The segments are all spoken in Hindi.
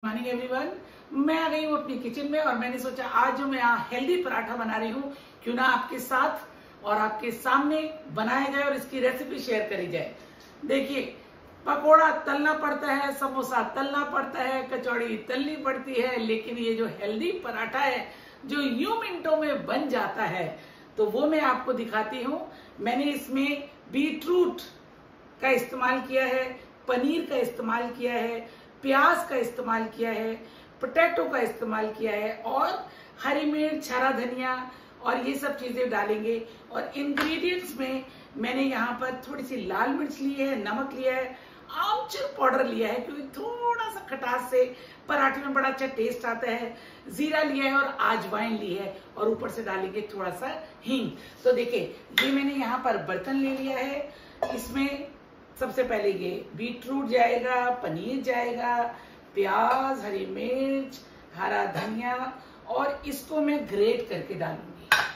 Morning everyone. मैं आ गई हूँ अपनी किचन में और मैंने सोचा आज जो मैं हेल्दी पराठा बना रही हूँ क्यों ना आपके साथ और आपके सामने बनाया जाए और इसकी रेसिपी शेयर करी जाए। देखिए, पकोड़ा तलना पड़ता है, समोसा तलना पड़ता है, कचौड़ी तलनी पड़ती है, लेकिन ये जो हेल्दी पराठा है जो यूं मिनटों में बन जाता है तो वो मैं आपको दिखाती हूँ। मैंने इसमें बीटरूट का इस्तेमाल किया है, पनीर का इस्तेमाल किया है, प्याज का इस्तेमाल किया है, पोटैटो का इस्तेमाल किया है और हरी मिर्च, हरा धनिया और ये सब चीजें डालेंगे। और इंग्रेडिएंट्स में मैंने यहाँ पर थोड़ी सी लाल मिर्च ली है, नमक लिया है, आमचूर पाउडर लिया है क्योंकि थोड़ा सा खटास से पराठे में बड़ा अच्छा टेस्ट आता है, जीरा लिया है और आजवाइन ली है और ऊपर से डालेंगे थोड़ा सा हींग। तो देखिए, ये मैंने यहाँ पर बर्तन ले लिया है। इसमें सबसे पहले ये बीटरूट जाएगा, पनीर जाएगा, प्याज, हरी मिर्च, हरा धनिया और इसको मैं ग्रेट करके डालूंगी।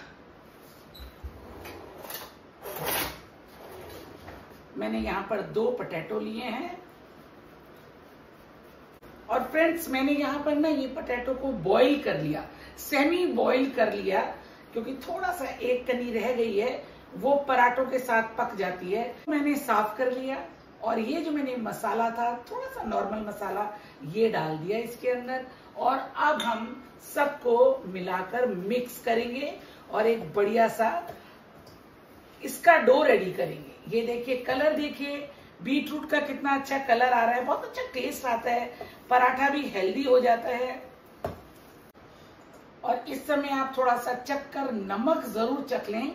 मैंने यहाँ पर 2 पोटैटो लिए हैं और फ्रेंड्स मैंने यहाँ पर ना ये पोटैटो को बॉईल कर लिया, सेमी बॉईल कर लिया क्योंकि थोड़ा सा एक कनी रह गई है, वो पराठों के साथ पक जाती है। मैंने साफ कर लिया और ये जो मैंने मसाला था, थोड़ा सा नॉर्मल मसाला, ये डाल दिया इसके अंदर और अब हम सबको मिलाकर मिक्स करेंगे और एक बढ़िया सा इसका डो रेडी करेंगे। ये देखिए, कलर देखिए बीटरूट का कितना अच्छा कलर आ रहा है, बहुत अच्छा टेस्ट आता है, पराठा भी हेल्दी हो जाता है। और इस समय आप थोड़ा सा चख कर नमक जरूर चख लें,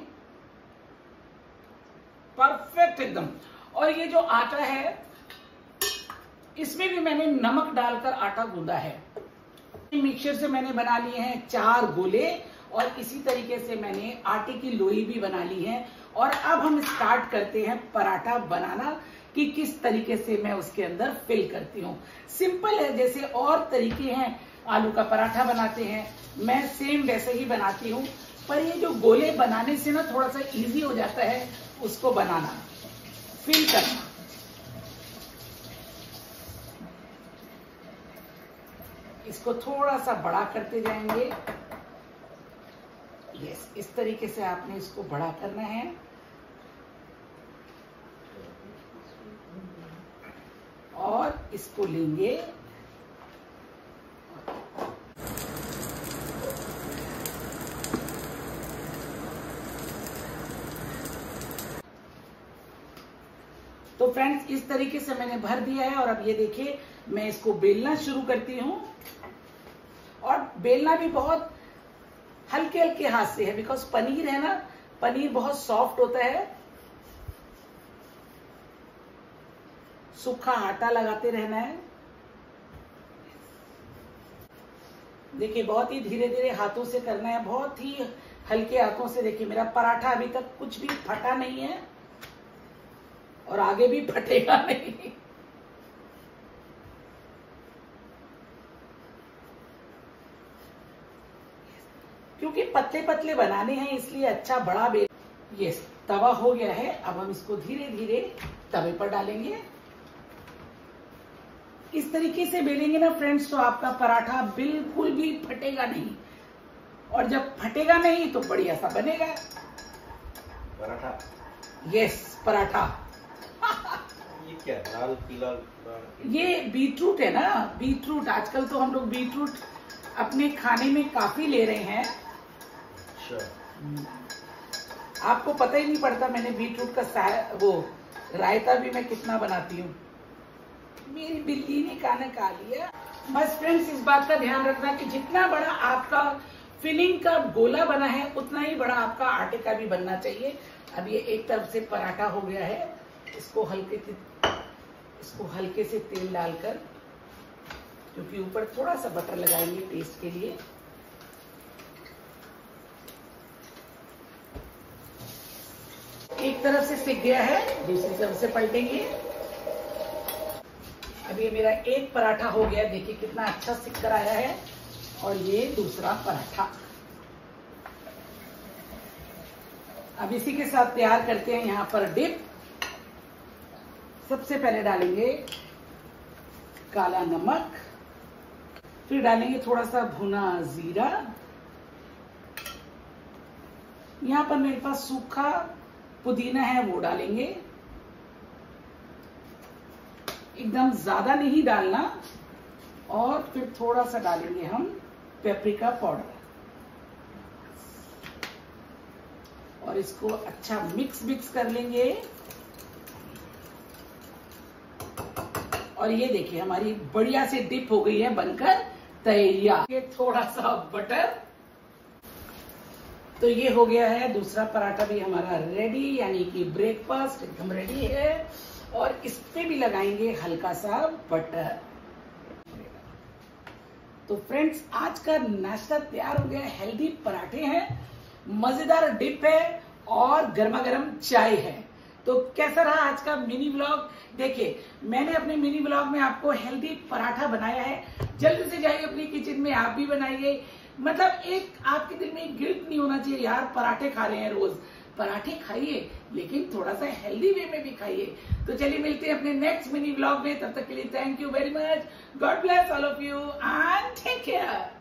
परफेक्ट एकदम। और ये जो आटा है इसमें भी मैंने नमक डालकर आटा गूंदा है। मिक्सचर से मैंने बना लिए हैं 4 गोले और इसी तरीके से मैंने आटे की लोई भी बना ली है। और अब हम स्टार्ट करते हैं पराठा बनाना कि किस तरीके से मैं उसके अंदर फिल करती हूँ। सिंपल है, जैसे और तरीके हैं आलू का पराठा बनाते हैं, मैं सेम वैसे ही बनाती हूँ, पर ये जो गोले बनाने से ना थोड़ा सा इजी हो जाता है उसको बनाना, फिल करना। इसको थोड़ा सा बड़ा करते जाएंगे। यस, इस तरीके से आपने इसको बड़ा करना है और इसको लेंगे तो फ्रेंड्स इस तरीके से मैंने भर दिया है। और अब ये देखिए, मैं इसको बेलना शुरू करती हूँ और बेलना भी बहुत हल्के हल्के हाथ से है बिकॉज पनीर है ना, पनीर बहुत सॉफ्ट होता है। सूखा आटा लगाते रहना है। देखिए, बहुत ही धीरे धीरे हाथों से करना है, बहुत ही हल्के हाथों से। देखिए, मेरा पराठा अभी तक कुछ भी फटा नहीं है और आगे भी फटेगा नहीं। क्योंकि पतले पतले बनाने हैं इसलिए अच्छा बड़ा बेल। ये तवा हो गया है, अब हम इसको धीरे धीरे तवे पर डालेंगे। इस तरीके से बेलेंगे ना फ्रेंड्स तो आपका पराठा बिल्कुल भी फटेगा नहीं, और जब फटेगा नहीं तो बढ़िया सा बनेगा पराठा। यस, पराठा। ये क्या लाल पीला? ये बीटरूट है ना, बीटरूट। आजकल तो हम लोग बीटरूट अपने खाने में काफी ले रहे हैं। आपको पता ही नहीं पड़ता मैंने बीटरूट का वो रायता भी मैं कितना बनाती हूँ। मेरी बिल्ली ने खाना खा लिया। बस फ्रेंड्स, इस बात का ध्यान रखना कि जितना बड़ा आपका फिलिंग का गोला बना है उतना ही बड़ा आपका आटे का भी बनना चाहिए। अब ये एक तरफ से पराठा हो गया है, इसको हल्के से तेल डालकर, क्योंकि ऊपर थोड़ा सा बटर लगाएंगे टेस्ट के लिए। एक तरफ से सिक गया है, दूसरी तरफ से पलटेंगे। अब ये मेरा एक पराठा हो गया, देखिए कितना अच्छा सिक कर आया है। और ये दूसरा पराठा अब इसी के साथ तैयार करते हैं। यहाँ पर डिप सबसे पहले डालेंगे काला नमक, फिर डालेंगे थोड़ा सा भुना जीरा। यहाँ पर मेरे पास सूखा पुदीना है, वो डालेंगे। एकदम ज्यादा नहीं डालना। और फिर थोड़ा सा डालेंगे हम पेपरिका पाउडर और इसको अच्छा मिक्स कर लेंगे। और ये देखिए हमारी बढ़िया से डिप हो गई है, बनकर तैयार। ये थोड़ा सा बटर। तो ये हो गया है दूसरा पराठा भी हमारा रेडी, यानी कि ब्रेकफास्ट एकदम रेडी है। और इस पे भी लगाएंगे हल्का सा बटर। तो फ्रेंड्स, आज का नाश्ता तैयार हो गया। हेल्दी पराठे हैं, मजेदार डिप है और गर्मा गर्म चाय है। तो कैसा रहा आज का मिनी व्लॉग? देखिए, मैंने अपने मिनी व्लॉग में आपको हेल्दी पराठा बनाया है। जल्दी से जाइए अपनी किचन में, आप भी बनाइए। मतलब एक आपके दिल में गिल्ट नहीं होना चाहिए, यार पराठे खा रहे हैं रोज। पराठे खाइए, लेकिन थोड़ा सा हेल्दी वे में भी खाइए। तो चलिए मिलते हैं अपने नेक्स्ट मिनी व्लॉग में। तब तक के लिए thank you very much. God bless all of you and take care.